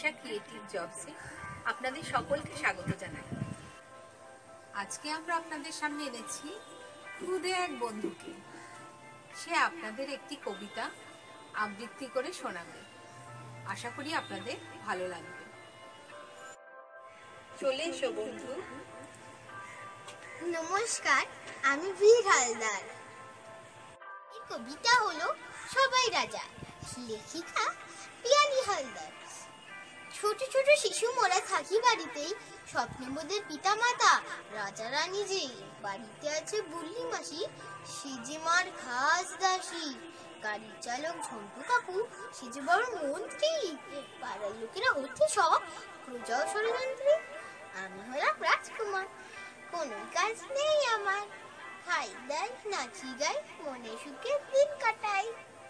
দিশা creative জবসে আপনাদের সকলকে স্বাগত জানাই। আজকে আমরা আপনাদের সামনে এনেছি খুদে এক বন্ধুকে। সে আপনাদের একটি কবিতা আবৃত্তি করে শোনাবে। আশা করি আপনাদের ভালো লাগবে। চলে এসো বন্ধু। নমস্কার, আমি বীর হালদার। এই কবিতা হলো সবাই রাজা, লেখিকা পিয়ালি হালদার। ছোট ছোট শিশু মোরা থাকি বাড়িতেই, স্বপ্নে মোদের পিতা মাতা রাজা রানী যে। বাড়িতে আছে বুল্লি মাসি, সে যে মার খাস দাসী। গাড়ির চালক ঝন্টু কাকু, সে যে বড় মন্ত্রী। পাড়ার লোকেরা হচ্ছে সব প্রজা ও ষড়যন্ত্রী। আমি হলাম রাজকুমার, কোনো কাজ নেই আমার। খাই দাই নাচি গাই, মনে সুখে দিন কাটাই।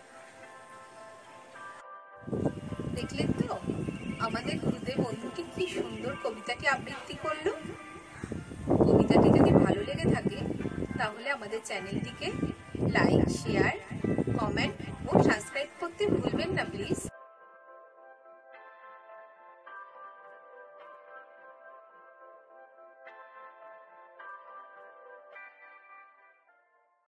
দেখলেন তো আমাদের খুদে বন্ধুটি কি সুন্দর কবিতাটি আবৃত্তি করলো। কবিতাটি যদি ভালো লেগে থাকে তাহলে আমাদের চ্যানেলটিকে লাইক, শেয়ার, কমেন্ট ও সাবস্ক্রাইব করতে ভুলবেন না প্লিজ।